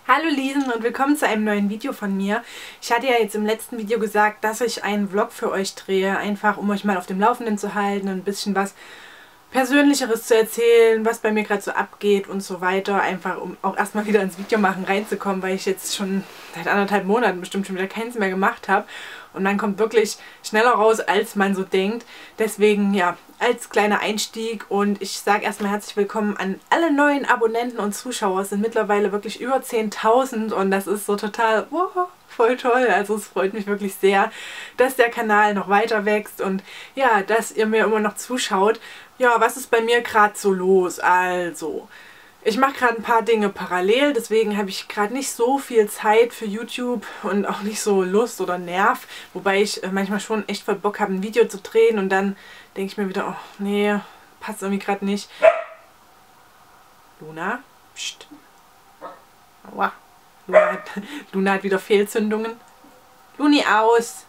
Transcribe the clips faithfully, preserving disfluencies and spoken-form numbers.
Hallo Liesen und willkommen zu einem neuen Video von mir. Ich hatte ja jetzt im letzten Video gesagt, dass ich einen Vlog für euch drehe, einfach um euch mal auf dem Laufenden zu halten und ein bisschen was Persönlicheres zu erzählen, was bei mir gerade so abgeht und so weiter. Einfach um auch erstmal wieder ins Video machen reinzukommen, weil ich jetzt schon seit anderthalb Monaten bestimmt schon wieder keins mehr gemacht habe. Und man kommt wirklich schneller raus, als man so denkt. Deswegen, ja, als kleiner Einstieg. Und ich sage erstmal herzlich willkommen an alle neuen Abonnenten und Zuschauer. Es sind mittlerweile wirklich über zehntausend und das ist so total, wow, voll toll. Also es freut mich wirklich sehr, dass der Kanal noch weiter wächst und ja, dass ihr mir immer noch zuschaut. Ja, was ist bei mir gerade so los? Also, ich mache gerade ein paar Dinge parallel, deswegen habe ich gerade nicht so viel Zeit für YouTube und auch nicht so Lust oder Nerv, wobei ich manchmal schon echt voll Bock habe, ein Video zu drehen und dann denke ich mir wieder, oh nee, passt irgendwie gerade nicht. Luna? Psst. Aua. Luna hat, Luna hat wieder Fehlzündungen. Luni, aus!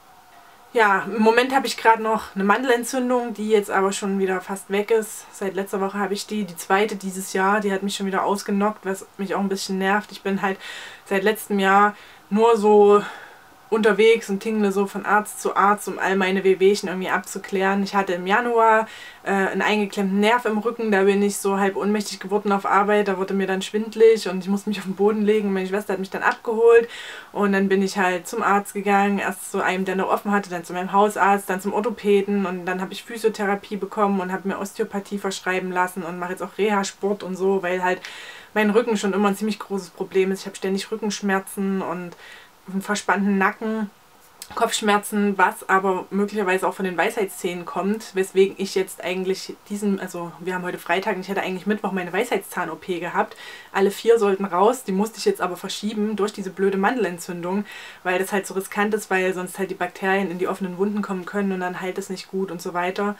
Ja, im Moment habe ich gerade noch eine Mandelentzündung, die jetzt aber schon wieder fast weg ist. Seit letzter Woche habe ich die, die zweite dieses Jahr, die hat mich schon wieder ausgenockt, was mich auch ein bisschen nervt. Ich bin halt seit letztem Jahr nur so unterwegs und tingle so von Arzt zu Arzt, um all meine Wehwehchen irgendwie abzuklären. Ich hatte im Januar äh, einen eingeklemmten Nerv im Rücken, da bin ich so halb ohnmächtig geworden auf Arbeit, da wurde mir dann schwindelig und ich musste mich auf den Boden legen. Meine Schwester hat mich dann abgeholt und dann bin ich halt zum Arzt gegangen, erst zu einem, der noch offen hatte, dann zu meinem Hausarzt, dann zum Orthopäden und dann habe ich Physiotherapie bekommen und habe mir Osteopathie verschreiben lassen und mache jetzt auch Reha-Sport und so, weil halt mein Rücken schon immer ein ziemlich großes Problem ist. Ich habe ständig Rückenschmerzen und einen verspannten Nacken, Kopfschmerzen, was aber möglicherweise auch von den Weisheitszähnen kommt, weswegen ich jetzt eigentlich diesen, also wir haben heute Freitag und ich hätte eigentlich Mittwoch meine Weisheitszahn-O P gehabt. Alle vier sollten raus, die musste ich jetzt aber verschieben durch diese blöde Mandelentzündung, weil das halt so riskant ist, weil sonst halt die Bakterien in die offenen Wunden kommen können und dann heilt es nicht gut und so weiter.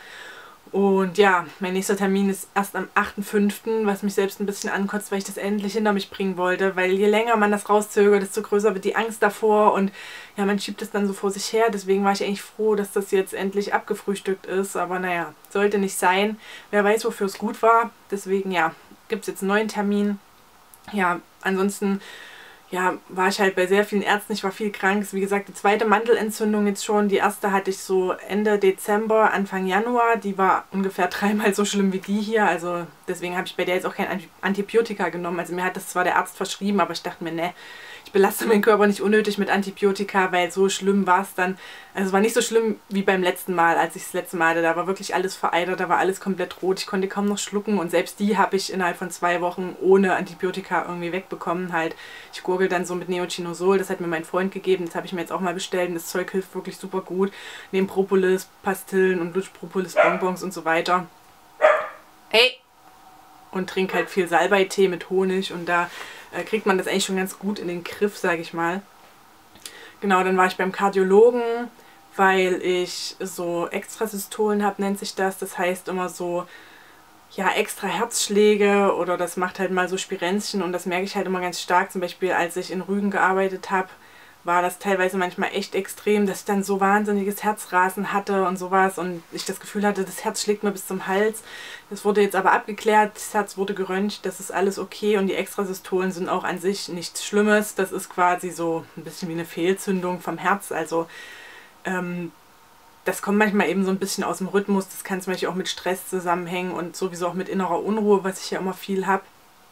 Und ja, mein nächster Termin ist erst am achten fünften, was mich selbst ein bisschen ankotzt, weil ich das endlich hinter mich bringen wollte. Weil je länger man das rauszögert, desto größer wird die Angst davor und ja, man schiebt es dann so vor sich her. Deswegen war ich eigentlich froh, dass das jetzt endlich abgefrühstückt ist. Aber naja, sollte nicht sein. Wer weiß, wofür es gut war. Deswegen ja, gibt es jetzt einen neuen Termin. Ja, ansonsten ja, war ich halt bei sehr vielen Ärzten, ich war viel krank. Wie gesagt, die zweite Mandelentzündung jetzt schon. Die erste hatte ich so Ende Dezember, Anfang Januar. Die war ungefähr dreimal so schlimm wie die hier. Also deswegen habe ich bei der jetzt auch kein Antibiotika genommen. Also mir hat das zwar der Arzt verschrieben, aber ich dachte mir, ne, ich belaste meinen Körper nicht unnötig mit Antibiotika, weil so schlimm war es dann. Also es war nicht so schlimm wie beim letzten Mal, als ich das letzte Mal hatte. Da war wirklich alles vereitert, da war alles komplett rot. Ich konnte kaum noch schlucken und selbst die habe ich innerhalb von zwei Wochen ohne Antibiotika irgendwie wegbekommen. Halt, ich gurgel dann so mit Neochinosol, das hat mir mein Freund gegeben, das habe ich mir jetzt auch mal bestellt und das Zeug hilft wirklich super gut. Neben Propolis, Pastillen und Lutschpropolis, Bonbons und so weiter. Hey! Und trinke halt viel Salbeitee mit Honig und da äh, kriegt man das eigentlich schon ganz gut in den Griff, sage ich mal. Genau, dann war ich beim Kardiologen, weil ich so Extrasystolen habe, nennt sich das. Das heißt immer so, ja, extra Herzschläge oder das macht halt mal so Spirenzchen und das merke ich halt immer ganz stark. Zum Beispiel, als ich in Rügen gearbeitet habe, war das teilweise manchmal echt extrem, dass ich dann so wahnsinniges Herzrasen hatte und sowas und ich das Gefühl hatte, das Herz schlägt mir bis zum Hals. Das wurde jetzt aber abgeklärt, das Herz wurde geröntgt, das ist alles okay und die Extrasystolen sind auch an sich nichts Schlimmes. Das ist quasi so ein bisschen wie eine Fehlzündung vom Herz, also ähm, das kommt manchmal eben so ein bisschen aus dem Rhythmus, das kann zum Beispiel auch mit Stress zusammenhängen und sowieso auch mit innerer Unruhe, was ich ja immer viel habe.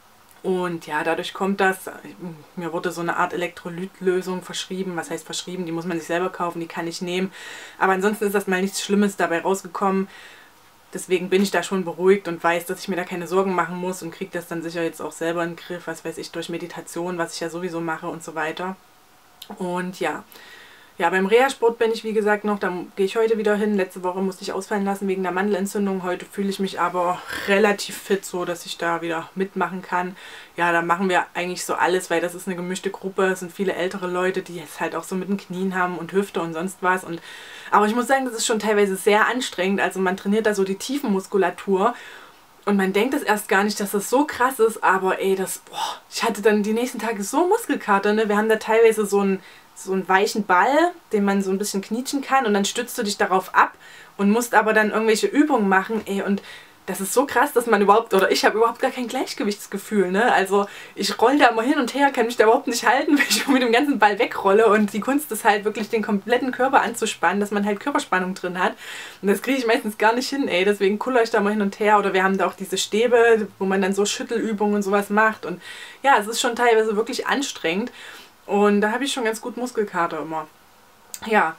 Und ja, dadurch kommt das, mir wurde so eine Art Elektrolytlösung verschrieben, was heißt verschrieben, die muss man sich selber kaufen, die kann ich nehmen. Aber ansonsten ist das mal nichts Schlimmes dabei rausgekommen. Deswegen bin ich da schon beruhigt und weiß, dass ich mir da keine Sorgen machen muss und kriege das dann sicher jetzt auch selber in den Griff, was weiß ich, durch Meditation, was ich ja sowieso mache und so weiter. Und ja. Ja, beim Reha-Sport bin ich, wie gesagt, noch, da gehe ich heute wieder hin. Letzte Woche musste ich ausfallen lassen wegen der Mandelentzündung. Heute fühle ich mich aber relativ fit, so dass ich da wieder mitmachen kann. Ja, da machen wir eigentlich so alles, weil das ist eine gemischte Gruppe. Es sind viele ältere Leute, die es halt auch so mit den Knien haben und Hüfte und sonst was. Und, aber ich muss sagen, das ist schon teilweise sehr anstrengend. Also man trainiert da so die Tiefenmuskulatur. Und man denkt es erst gar nicht, dass das so krass ist, aber ey, das, boah, ich hatte dann die nächsten Tage so Muskelkater, ne? Wir haben da teilweise so einen, so einen weichen Ball, den man so ein bisschen knietschen kann und dann stützt du dich darauf ab und musst aber dann irgendwelche Übungen machen, ey, und das ist so krass, dass man überhaupt, oder ich habe überhaupt gar kein Gleichgewichtsgefühl, ne? Also ich rolle da immer hin und her, kann mich da überhaupt nicht halten, weil ich mit dem ganzen Ball wegrolle und die Kunst ist halt wirklich den kompletten Körper anzuspannen, dass man halt Körperspannung drin hat und das kriege ich meistens gar nicht hin, ey, deswegen kuller ich da mal hin und her oder wir haben da auch diese Stäbe, wo man dann so Schüttelübungen und sowas macht und ja, es ist schon teilweise wirklich anstrengend und da habe ich schon ganz gut Muskelkater immer. Ja,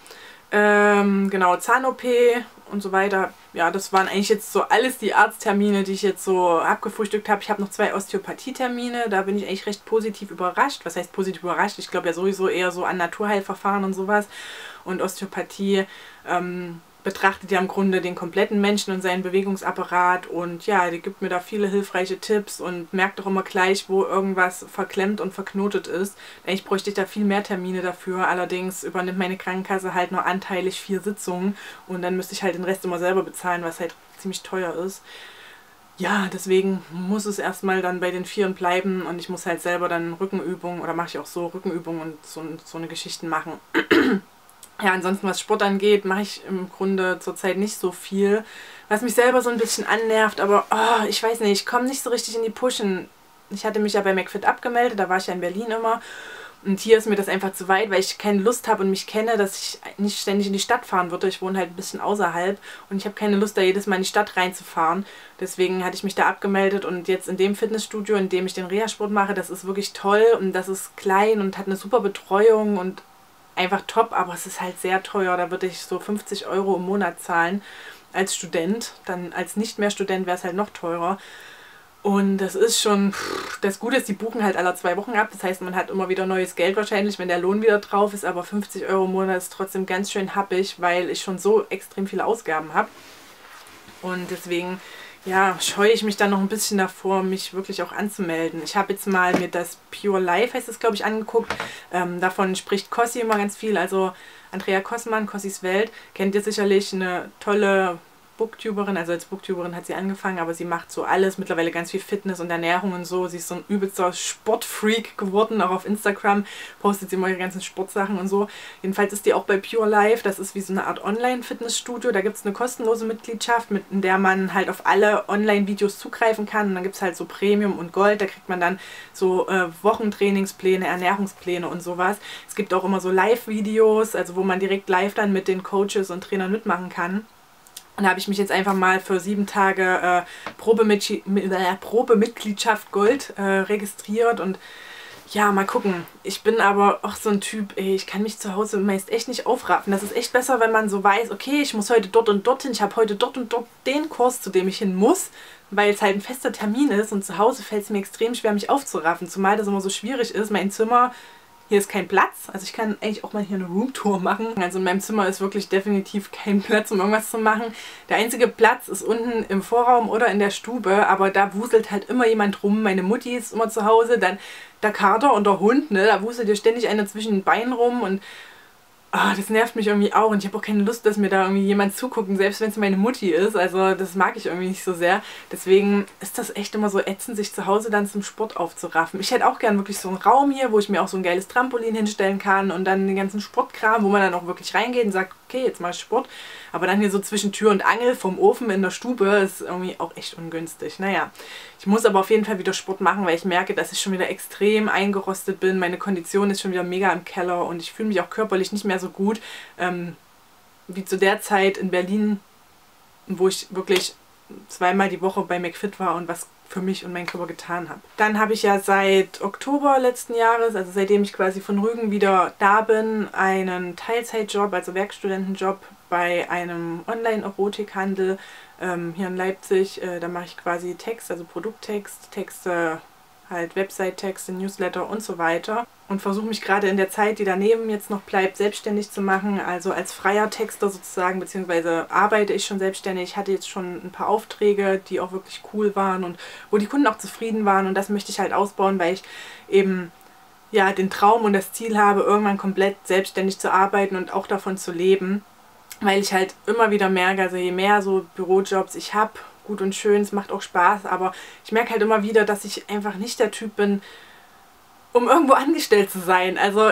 ähm, genau, Zahn-O P und so weiter. Ja, das waren eigentlich jetzt so alles die Arzttermine, die ich jetzt so abgefrühstückt habe. Ich habe noch zwei Osteopathie-Termine, da bin ich eigentlich recht positiv überrascht. Was heißt positiv überrascht? Ich glaube ja sowieso eher so an Naturheilverfahren und sowas. Und Osteopathie ähm, betrachtet ja im Grunde den kompletten Menschen und seinen Bewegungsapparat und ja, die gibt mir da viele hilfreiche Tipps und merkt auch immer gleich, wo irgendwas verklemmt und verknotet ist. Eigentlich bräuchte ich da viel mehr Termine dafür, allerdings übernimmt meine Krankenkasse halt nur anteilig vier Sitzungen und dann müsste ich halt den Rest immer selber bezahlen, was halt ziemlich teuer ist. Ja, deswegen muss es erstmal dann bei den Vieren bleiben und ich muss halt selber dann Rückenübungen oder mache ich auch so Rückenübungen und so, so eine Geschichten machen. Ja, ansonsten was Sport angeht, mache ich im Grunde zurzeit nicht so viel, was mich selber so ein bisschen annervt, aber oh, ich weiß nicht, ich komme nicht so richtig in die Pushen. Ich hatte mich ja bei McFit abgemeldet, da war ich ja in Berlin immer und hier ist mir das einfach zu weit, weil ich keine Lust habe und mich kenne, dass ich nicht ständig in die Stadt fahren würde. Ich wohne halt ein bisschen außerhalb und ich habe keine Lust, da jedes Mal in die Stadt reinzufahren. Deswegen hatte ich mich da abgemeldet und jetzt in dem Fitnessstudio, in dem ich den Reha-Sport mache, das ist wirklich toll und das ist klein und hat eine super Betreuung und einfach top, aber es ist halt sehr teuer. Da würde ich so fünfzig Euro im Monat zahlen als Student. Dann als nicht mehr Student wäre es halt noch teurer. Und das ist schon, das Gute ist, die buchen halt alle zwei Wochen ab. Das heißt, man hat immer wieder neues Geld wahrscheinlich, wenn der Lohn wieder drauf ist. Aber fünfzig Euro im Monat ist trotzdem ganz schön happig, weil ich schon so extrem viele Ausgaben habe. Und deswegen, ja, scheue ich mich dann noch ein bisschen davor, mich wirklich auch anzumelden. Ich habe jetzt mal mir das Pure Life, heißt es glaube ich, angeguckt. Ähm, davon spricht Kossi immer ganz viel. Also Andrea Kossmann, Kossis Welt, kennt ihr sicherlich, eine tolle Booktuberin, also als Booktuberin hat sie angefangen, aber sie macht so alles, mittlerweile ganz viel Fitness und Ernährung und so. Sie ist so ein übelster Sportfreak geworden, auch auf Instagram postet sie immer ihre ganzen Sportsachen und so. Jedenfalls ist die auch bei Pure Life, das ist wie so eine Art Online-Fitnessstudio, da gibt es eine kostenlose Mitgliedschaft, mit, in der man halt auf alle Online-Videos zugreifen kann und dann gibt es halt so Premium und Gold, da kriegt man dann so äh, Wochentrainingspläne, Ernährungspläne und sowas. Es gibt auch immer so Live-Videos, also wo man direkt live dann mit den Coaches und Trainern mitmachen kann. Und da habe ich mich jetzt einfach mal für sieben Tage äh, Probemitgliedschaft Gold äh, registriert und ja, mal gucken. Ich bin aber auch so ein Typ, ey, ich kann mich zu Hause meist echt nicht aufraffen. Das ist echt besser, wenn man so weiß, okay, ich muss heute dort und dorthin, ich habe heute dort und dort den Kurs, zu dem ich hin muss, weil es halt ein fester Termin ist und zu Hause fällt es mir extrem schwer, mich aufzuraffen, zumal das immer so schwierig ist. Mein Zimmer, hier ist kein Platz, also ich kann eigentlich auch mal hier eine Roomtour machen. Also in meinem Zimmer ist wirklich definitiv kein Platz, um irgendwas zu machen. Der einzige Platz ist unten im Vorraum oder in der Stube, aber da wuselt halt immer jemand rum. Meine Mutti ist immer zu Hause, dann der Kater und der Hund, ne, da wuselt dir ständig einer zwischen den Beinen rum und oh, das nervt mich irgendwie auch und ich habe auch keine Lust, dass mir da irgendwie jemand zuguckt, selbst wenn es meine Mutti ist. Also das mag ich irgendwie nicht so sehr. Deswegen ist das echt immer so ätzend, sich zu Hause dann zum Sport aufzuraffen. Ich hätte auch gern wirklich so einen Raum hier, wo ich mir auch so ein geiles Trampolin hinstellen kann und dann den ganzen Sportkram, wo man dann auch wirklich reingeht und sagt, okay, jetzt mal Sport. Aber dann hier so zwischen Tür und Angel vom Ofen in der Stube ist irgendwie auch echt ungünstig. Naja, ich muss aber auf jeden Fall wieder Sport machen, weil ich merke, dass ich schon wieder extrem eingerostet bin. Meine Kondition ist schon wieder mega im Keller und ich fühle mich auch körperlich nicht mehr so gut ähm, wie zu der Zeit in Berlin, wo ich wirklich zweimal die Woche bei McFit war und was für mich und meinen Körper getan habe. Dann habe ich ja seit Oktober letzten Jahres, also seitdem ich quasi von Rügen wieder da bin, einen Teilzeitjob, also Werkstudentenjob bei einem Online-Erotikhandel ähm, hier in Leipzig. Äh, da mache ich quasi Text, also Produkttext, Texte, halt Website-Texte, Newsletter und so weiter. Und versuche mich gerade in der Zeit, die daneben jetzt noch bleibt, selbstständig zu machen, also als freier Texter sozusagen, beziehungsweise arbeite ich schon selbstständig. Ich hatte jetzt schon ein paar Aufträge, die auch wirklich cool waren und wo die Kunden auch zufrieden waren und das möchte ich halt ausbauen, weil ich eben ja den Traum und das Ziel habe, irgendwann komplett selbstständig zu arbeiten und auch davon zu leben, weil ich halt immer wieder merke, also je mehr so Bürojobs ich habe, gut und schön, es macht auch Spaß, aber ich merke halt immer wieder, dass ich einfach nicht der Typ bin, um irgendwo angestellt zu sein. Also ich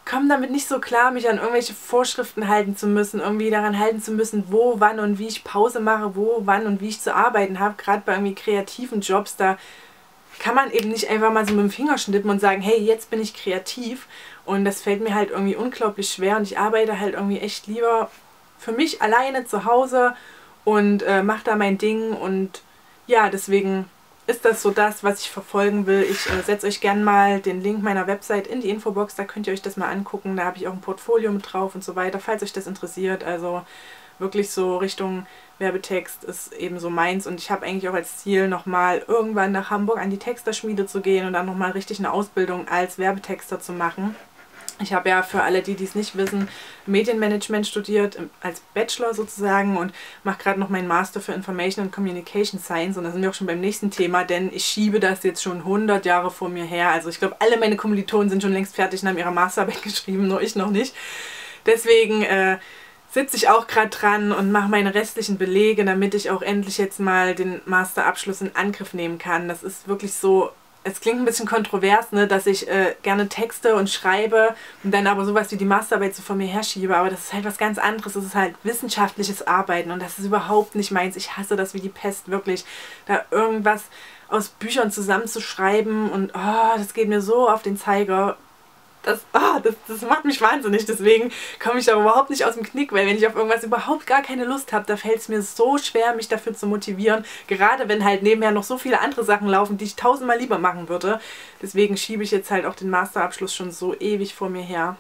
komme damit nicht so klar, mich an irgendwelche Vorschriften halten zu müssen, irgendwie daran halten zu müssen, wo, wann und wie ich Pause mache, wo, wann und wie ich zu arbeiten habe. Gerade bei irgendwie kreativen Jobs, da kann man eben nicht einfach mal so mit dem Finger schnippen und sagen, hey, jetzt bin ich kreativ. Und das fällt mir halt irgendwie unglaublich schwer und ich arbeite halt irgendwie echt lieber für mich alleine zu Hause und äh, mache da mein Ding. Und ja, deswegen ist das so das, was ich verfolgen will. Ich äh, setze euch gerne mal den Link meiner Website in die Infobox, da könnt ihr euch das mal angucken. Da habe ich auch ein Portfolio mit drauf und so weiter, falls euch das interessiert. Also wirklich so Richtung Werbetext ist eben so meins. Und ich habe eigentlich auch als Ziel, nochmal irgendwann nach Hamburg an die Texterschmiede zu gehen und dann nochmal richtig eine Ausbildung als Werbetexter zu machen. Ich habe ja für alle, die dies nicht wissen, Medienmanagement studiert, als Bachelor sozusagen und mache gerade noch meinen Master für Information and Communication Science und da sind wir auch schon beim nächsten Thema, denn ich schiebe das jetzt schon hundert Jahre vor mir her. Also ich glaube, alle meine Kommilitonen sind schon längst fertig und haben ihre Masterarbeit geschrieben, nur ich noch nicht. Deswegen äh, sitze ich auch gerade dran und mache meine restlichen Belege, damit ich auch endlich jetzt mal den Masterabschluss in Angriff nehmen kann. Das ist wirklich so... Es klingt ein bisschen kontrovers, ne, dass ich äh, gerne texte und schreibe und dann aber sowas wie die Masterarbeit so vor mir herschiebe, aber das ist halt was ganz anderes. Das ist halt wissenschaftliches Arbeiten und das ist überhaupt nicht meins. Ich hasse das wie die Pest, wirklich. Da irgendwas aus Büchern zusammenzuschreiben und oh, das geht mir so auf den Zeiger. Das, oh, das, das macht mich wahnsinnig, deswegen komme ich da überhaupt nicht aus dem Knick, weil wenn ich auf irgendwas überhaupt gar keine Lust habe, da fällt es mir so schwer, mich dafür zu motivieren, gerade wenn halt nebenher noch so viele andere Sachen laufen, die ich tausendmal lieber machen würde. Deswegen schiebe ich jetzt halt auch den Masterabschluss schon so ewig vor mir her.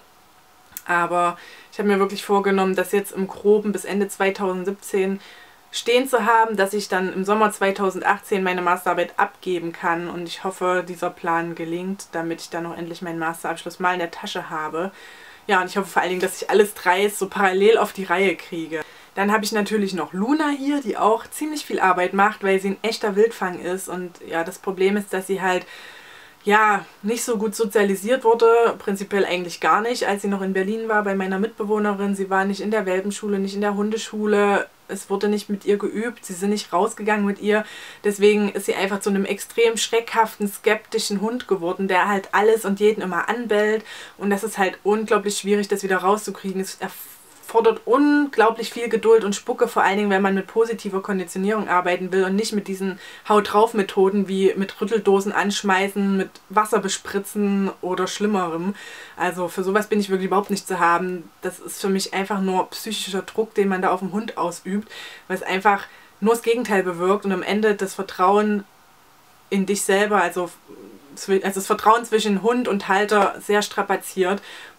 Aber ich habe mir wirklich vorgenommen, das jetzt im Groben bis Ende zweitausendsiebzehn stehen zu haben, dass ich dann im Sommer zweitausendachtzehn meine Masterarbeit abgeben kann und ich hoffe, dieser Plan gelingt, damit ich dann auch endlich meinen Masterabschluss mal in der Tasche habe. Ja, und ich hoffe vor allen Dingen, dass ich alles drei so parallel auf die Reihe kriege. Dann habe ich natürlich noch Luna hier, die auch ziemlich viel Arbeit macht, weil sie ein echter Wildfang ist und ja, das Problem ist, dass sie halt ja, nicht so gut sozialisiert wurde, prinzipiell eigentlich gar nicht, als sie noch in Berlin war bei meiner Mitbewohnerin. Sie war nicht in der Welpenschule, nicht in der Hundeschule, es wurde nicht mit ihr geübt, sie sind nicht rausgegangen mit ihr. Deswegen ist sie einfach zu einem extrem schreckhaften, skeptischen Hund geworden, der halt alles und jeden immer anbellt. Und das ist halt unglaublich schwierig, das wieder rauszukriegen. Es fordert unglaublich viel Geduld und Spucke, vor allen Dingen, wenn man mit positiver Konditionierung arbeiten will und nicht mit diesen Haut-drauf-Methoden wie mit Rütteldosen anschmeißen, mit Wasser bespritzen oder Schlimmerem. Also für sowas bin ich wirklich überhaupt nicht zu haben. Das ist für mich einfach nur psychischer Druck, den man da auf dem Hund ausübt, weil es einfach nur das Gegenteil bewirkt und am Ende das Vertrauen in dich selber, also, also das Vertrauen zwischen Hund und Halter sehr strapaziert.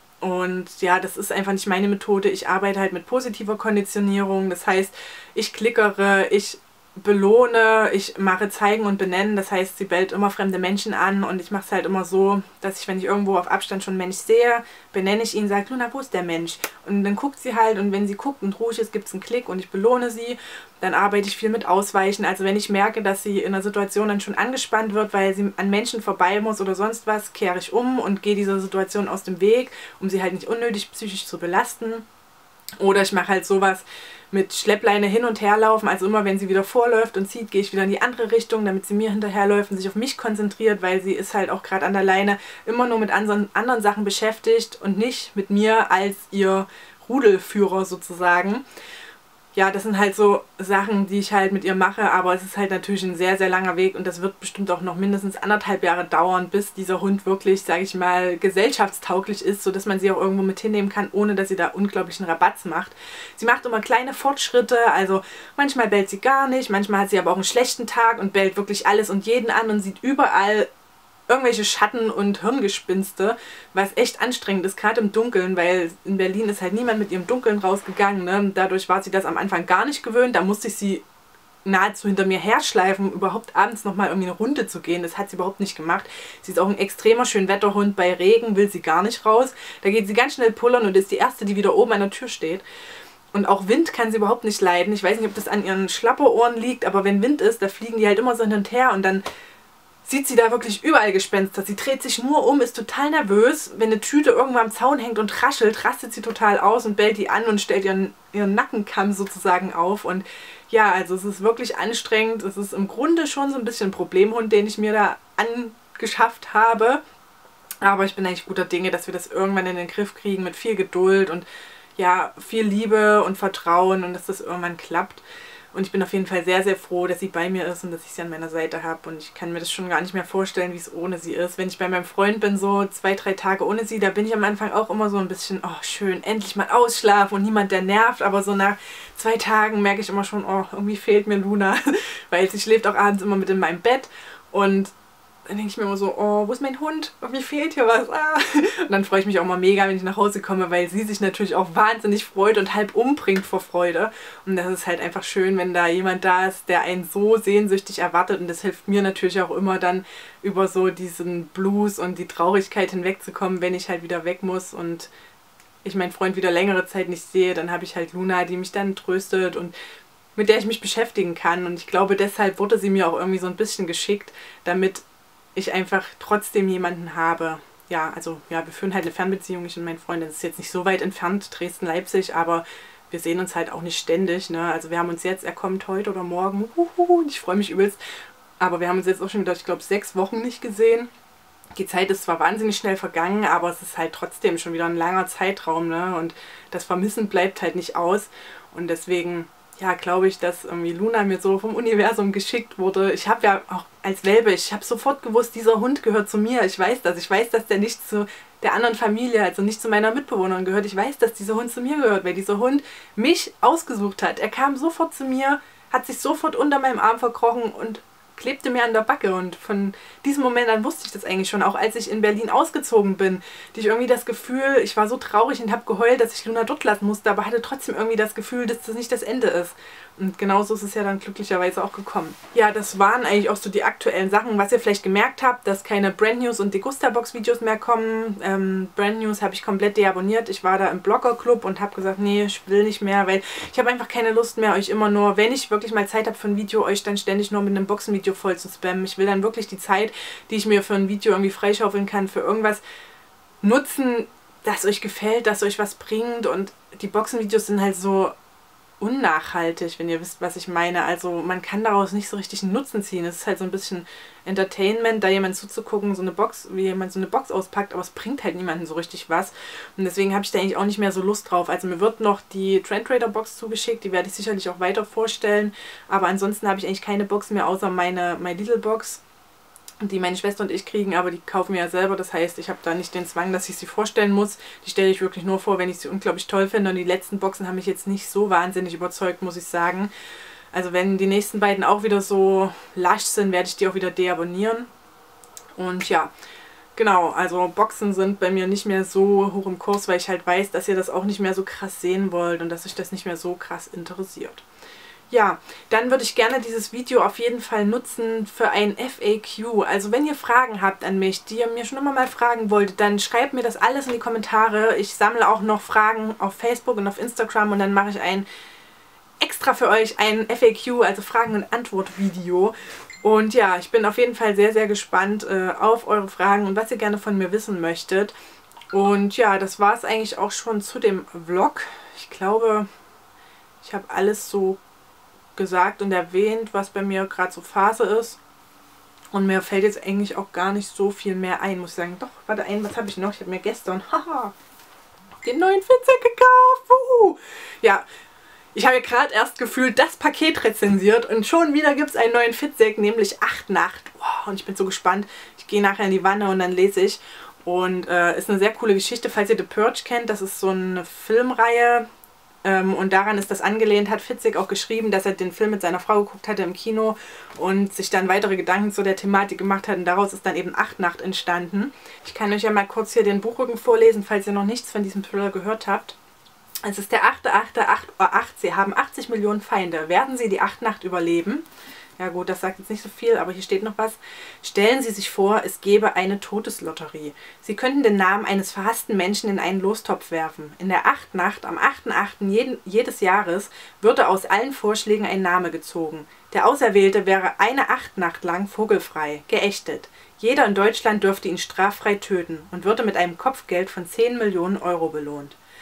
Und ja, das ist einfach nicht meine Methode. Ich arbeite halt mit positiver Konditionierung. Das heißt, ich klickere, ich belohne, ich mache zeigen und benennen. Das heißt, sie bellt immer fremde Menschen an und ich mache es halt immer so, dass ich, wenn ich irgendwo auf Abstand schon einen Mensch sehe, benenne ich ihn, sage, Luna, wo ist der Mensch? Und dann guckt sie halt und wenn sie guckt und ruhig ist, gibt es einen Klick und ich belohne sie. Dann arbeite ich viel mit Ausweichen. Also wenn ich merke, dass sie in einer Situation dann schon angespannt wird, weil sie an Menschen vorbei muss oder sonst was, kehre ich um und gehe dieser Situation aus dem Weg, um sie halt nicht unnötig psychisch zu belasten. Oder ich mache halt sowas mit Schleppleine hin und her laufen, also immer wenn sie wieder vorläuft und zieht, gehe ich wieder in die andere Richtung, damit sie mir hinterherläuft und sich auf mich konzentriert, weil sie ist halt auch gerade an der Leine immer nur mit anderen, anderen Sachen beschäftigt und nicht mit mir als ihr Rudelführer sozusagen. Ja, das sind halt so Sachen, die ich halt mit ihr mache, aber es ist halt natürlich ein sehr, sehr langer Weg und das wird bestimmt auch noch mindestens anderthalb Jahre dauern, bis dieser Hund wirklich, sage ich mal, gesellschaftstauglich ist, sodass man sie auch irgendwo mit hinnehmen kann, ohne dass sie da unglaublichen Rabatz macht. Sie macht immer kleine Fortschritte, also manchmal bellt sie gar nicht, manchmal hat sie aber auch einen schlechten Tag und bellt wirklich alles und jeden an und sieht überall irgendwelche Schatten und Hirngespinste, was echt anstrengend ist, gerade im Dunkeln, weil in Berlin ist halt niemand mit ihrem Dunkeln rausgegangen. Ne? Dadurch war sie das am Anfang gar nicht gewöhnt. Da musste ich sie nahezu hinter mir herschleifen, um überhaupt abends nochmal irgendwie eine Runde zu gehen. Das hat sie überhaupt nicht gemacht. Sie ist auch ein extremer Schönwetterhund. Bei Regen will sie gar nicht raus. Da geht sie ganz schnell pullern und ist die Erste, die wieder oben an der Tür steht. Und auch Wind kann sie überhaupt nicht leiden. Ich weiß nicht, ob das an ihren Schlapperohren liegt, aber wenn Wind ist, da fliegen die halt immer so hin und her und dann sieht sie da wirklich überall Gespenster. Sie dreht sich nur um, ist total nervös. Wenn eine Tüte irgendwo am Zaun hängt und raschelt, rastet sie total aus und bellt die an und stellt ihren, ihren Nackenkamm sozusagen auf. Und ja, also es ist wirklich anstrengend. Es ist im Grunde schon so ein bisschen ein Problemhund, den ich mir da angeschafft habe. Aber ich bin eigentlich guter Dinge, dass wir das irgendwann in den Griff kriegen mit viel Geduld und ja, viel Liebe und Vertrauen und dass das irgendwann klappt. Und ich bin auf jeden Fall sehr, sehr froh, dass sie bei mir ist und dass ich sie an meiner Seite habe. Und ich kann mir das schon gar nicht mehr vorstellen, wie es ohne sie ist. Wenn ich bei meinem Freund bin, so zwei, drei Tage ohne sie, da bin ich am Anfang auch immer so ein bisschen, oh schön, endlich mal ausschlafen und niemand, der nervt. Aber so nach zwei Tagen merke ich immer schon, oh, irgendwie fehlt mir Luna. Weil sie schläft auch abends immer mit in meinem Bett. Und dann denke ich mir immer so, oh, wo ist mein Hund? Irgendwie fehlt hier was. Ah. Und dann freue ich mich auch mal mega, wenn ich nach Hause komme, weil sie sich natürlich auch wahnsinnig freut und halb umbringt vor Freude. Und das ist halt einfach schön, wenn da jemand da ist, der einen so sehnsüchtig erwartet. Und das hilft mir natürlich auch immer dann, über so diesen Blues und die Traurigkeit hinwegzukommen, wenn ich halt wieder weg muss und ich meinen Freund wieder längere Zeit nicht sehe. Dann habe ich halt Luna, die mich dann tröstet und mit der ich mich beschäftigen kann. Und ich glaube, deshalb wurde sie mir auch irgendwie so ein bisschen geschickt, damit ich einfach trotzdem jemanden habe. Ja, also ja, wir führen halt eine Fernbeziehung, ich und mein Freund. Das ist jetzt nicht so weit entfernt, Dresden, Leipzig, aber wir sehen uns halt auch nicht ständig. Ne? Also wir haben uns jetzt, er kommt heute oder morgen, uhuhu, und ich freue mich übelst. Aber wir haben uns jetzt auch schon wieder, ich glaube, sechs Wochen nicht gesehen. Die Zeit ist zwar wahnsinnig schnell vergangen, aber es ist halt trotzdem schon wieder ein langer Zeitraum. Ne? Und das Vermissen bleibt halt nicht aus. Und deswegen, ja, glaube ich, dass irgendwie Luna mir so vom Universum geschickt wurde. Ich habe ja auch als Welpe, ich habe sofort gewusst, dieser Hund gehört zu mir. Ich weiß das. Ich weiß, dass der nicht zu der anderen Familie, also nicht zu meiner Mitbewohnerin gehört. Ich weiß, dass dieser Hund zu mir gehört, weil dieser Hund mich ausgesucht hat. Er kam sofort zu mir, hat sich sofort unter meinem Arm verkrochen und klebte mir an der Backe. Und von diesem Moment an wusste ich das eigentlich schon, auch als ich in Berlin ausgezogen bin. Hatte ich irgendwie das Gefühl, ich war so traurig und habe geheult, dass ich Luna dort lassen musste, aber hatte trotzdem irgendwie das Gefühl, dass das nicht das Ende ist. Und genauso ist es ja dann glücklicherweise auch gekommen. Ja, das waren eigentlich auch so die aktuellen Sachen. Was ihr vielleicht gemerkt habt, dass keine Brand News und Degusta-Box Videos mehr kommen. Ähm, Brand News habe ich komplett deabonniert. Ich war da im Blogger-Club und habe gesagt, nee, ich will nicht mehr, weil ich habe einfach keine Lust mehr, euch immer nur, wenn ich wirklich mal Zeit habe für ein Video, euch dann ständig nur mit einem Boxenvideo voll zu spammen. Ich will dann wirklich die Zeit, die ich mir für ein Video irgendwie freischaufeln kann, für irgendwas nutzen, das euch gefällt, das euch was bringt. Und die Boxenvideos sind halt so unnachhaltig, wenn ihr wisst, was ich meine. Also man kann daraus nicht so richtig einen Nutzen ziehen. Es ist halt so ein bisschen Entertainment, da jemand zuzugucken, so eine Box, wie jemand so eine Box auspackt, aber es bringt halt niemandem so richtig was. Und deswegen habe ich da eigentlich auch nicht mehr so Lust drauf. Also mir wird noch die Trend Raider Box zugeschickt, die werde ich sicherlich auch weiter vorstellen. Aber ansonsten habe ich eigentlich keine Box mehr, außer meine My Little Box, die meine Schwester und ich kriegen, aber die kaufen wir ja selber. Das heißt, ich habe da nicht den Zwang, dass ich sie vorstellen muss. Die stelle ich wirklich nur vor, wenn ich sie unglaublich toll finde. Und die letzten Boxen haben mich jetzt nicht so wahnsinnig überzeugt, muss ich sagen. Also wenn die nächsten beiden auch wieder so lasch sind, werde ich die auch wieder deabonnieren. Und ja, genau, also Boxen sind bei mir nicht mehr so hoch im Kurs, weil ich halt weiß, dass ihr das auch nicht mehr so krass sehen wollt und dass euch das nicht mehr so krass interessiert. Ja, dann würde ich gerne dieses Video auf jeden Fall nutzen für ein F A Q. Also wenn ihr Fragen habt an mich, die ihr mir schon immer mal fragen wolltet, dann schreibt mir das alles in die Kommentare. Ich sammle auch noch Fragen auf Facebook und auf Instagram und dann mache ich ein extra für euch ein F A Q, also Fragen- und Antwort-Video. Und ja, ich bin auf jeden Fall sehr, sehr gespannt äh, auf eure Fragen und was ihr gerne von mir wissen möchtet. Und ja, das war es eigentlich auch schon zu dem Vlog. Ich glaube, ich habe alles so gesagt und erwähnt, was bei mir gerade so Phase ist. Und mir fällt jetzt eigentlich auch gar nicht so viel mehr ein, muss ich sagen. Doch, warte, ein, was habe ich noch? Ich habe mir gestern, haha, den neuen Fitzek gekauft. Uhu. Ja, ich habe gerade erst gefühlt das Paket rezensiert und schon wieder gibt es einen neuen Fitzek, nämlich acht Nacht. Wow, und ich bin so gespannt. Ich gehe nachher in die Wanne und dann lese ich. Und äh, ist eine sehr coole Geschichte, falls ihr The Purge kennt. Das ist so eine Filmreihe. Und daran ist das angelehnt, hat Fitzek auch geschrieben, dass er den Film mit seiner Frau geguckt hatte im Kino und sich dann weitere Gedanken zu der Thematik gemacht hat. Und daraus ist dann eben Acht Nacht entstanden. Ich kann euch ja mal kurz hier den Buchrücken vorlesen, falls ihr noch nichts von diesem Thriller gehört habt. Es ist der achte achte acht Uhr acht. Sie haben achtzig Millionen Feinde. Werden Sie die Acht Nacht überleben? Ja gut, das sagt jetzt nicht so viel, aber hier steht noch was. Stellen Sie sich vor, es gäbe eine Todeslotterie. Sie könnten den Namen eines verhassten Menschen in einen Lostopf werfen. In der Acht-Nacht, am achten achten jeden, jedes Jahres, würde aus allen Vorschlägen ein Name gezogen. Der Auserwählte wäre eine Acht-Nacht lang vogelfrei, geächtet. Jeder in Deutschland dürfte ihn straffrei töten und würde mit einem Kopfgeld von zehn Millionen Euro belohnt.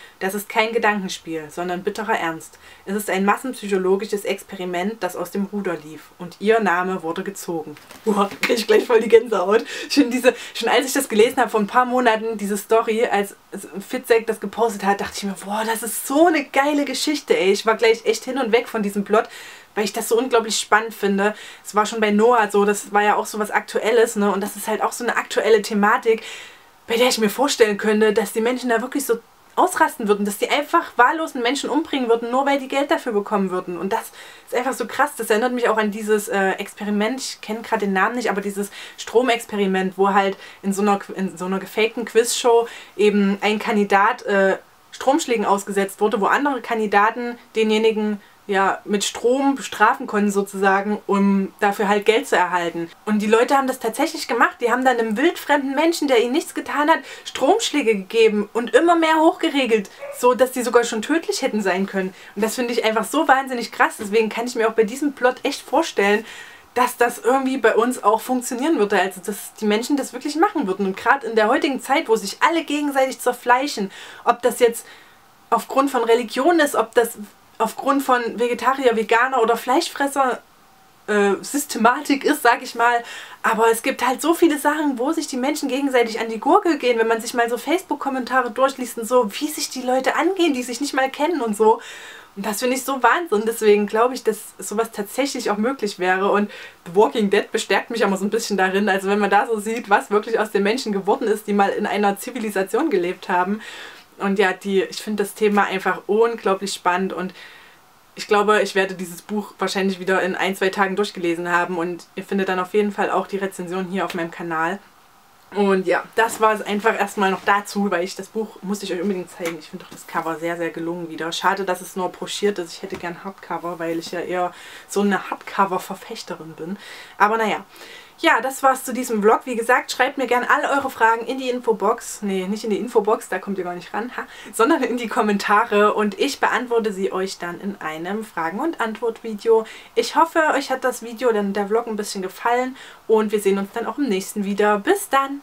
Das ist kein Gedankenspiel, sondern bitterer Ernst. Es ist ein massenpsychologisches Experiment, das aus dem Ruder lief. Und ihr Name wurde gezogen. Boah, krieg ich gleich voll die Gänsehaut. Schon, diese, schon als ich das gelesen habe, vor ein paar Monaten, diese Story, als Fitzek das gepostet hat, dachte ich mir, boah, das ist so eine geile Geschichte, ey. Ich war gleich echt hin und weg von diesem Plot, weil ich das so unglaublich spannend finde. Es war schon bei Noah so, das war ja auch so was Aktuelles, ne? Und das ist halt auch so eine aktuelle Thematik, bei der ich mir vorstellen könnte, dass die Menschen da wirklich so ausrasten würden, dass die einfach wahllosen Menschen umbringen würden, nur weil die Geld dafür bekommen würden. Und das ist einfach so krass. Das erinnert mich auch an dieses äh, Experiment, ich kenne gerade den Namen nicht, aber dieses Stromexperiment, wo halt in so einer, in so einer gefakten Quizshow eben ein Kandidat äh, Stromschlägen ausgesetzt wurde, wo andere Kandidaten denjenigen ja mit Strom bestrafen konnten sozusagen, um dafür halt Geld zu erhalten. Und die Leute haben das tatsächlich gemacht. Die haben dann einem wildfremden Menschen, der ihnen nichts getan hat, Stromschläge gegeben und immer mehr hochgeregelt, so dass die sogar schon tödlich hätten sein können. Und das finde ich einfach so wahnsinnig krass. Deswegen kann ich mir auch bei diesem Plot echt vorstellen, dass das irgendwie bei uns auch funktionieren würde. Also dass die Menschen das wirklich machen würden. Und gerade in der heutigen Zeit, wo sich alle gegenseitig zerfleischen, ob das jetzt aufgrund von Religion ist, ob das aufgrund von Vegetarier, Veganer oder Fleischfresser äh, Systematik ist, sag ich mal. Aber es gibt halt so viele Sachen, wo sich die Menschen gegenseitig an die Gurgel gehen, wenn man sich mal so Facebook-Kommentare durchliest und so, wie sich die Leute angehen, die sich nicht mal kennen und so. Und das finde ich so Wahnsinn. Deswegen glaube ich, dass sowas tatsächlich auch möglich wäre. Und The Walking Dead bestärkt mich aber so ein bisschen darin. Also wenn man da so sieht, was wirklich aus den Menschen geworden ist, die mal in einer Zivilisation gelebt haben. Und ja, die, ich finde das Thema einfach unglaublich spannend und ich glaube, ich werde dieses Buch wahrscheinlich wieder in ein, zwei Tagen durchgelesen haben und ihr findet dann auf jeden Fall auch die Rezension hier auf meinem Kanal. Und ja, das war es einfach erstmal noch dazu, weil ich das Buch, musste ich euch unbedingt zeigen. Ich finde doch das Cover sehr, sehr gelungen wieder. Schade, dass es nur broschiert ist. Ich hätte gern Hardcover, weil ich ja eher so eine Hardcover-Verfechterin bin. Aber naja. Ja, das war's zu diesem Vlog. Wie gesagt, schreibt mir gerne alle eure Fragen in die Infobox. Nee, nicht in die Infobox, da kommt ihr gar nicht ran, ha? Sondern in die Kommentare und ich beantworte sie euch dann in einem Fragen- und Antwort-Video. Ich hoffe, euch hat das Video, dann der Vlog ein bisschen gefallen und wir sehen uns dann auch im nächsten wieder. Bis dann!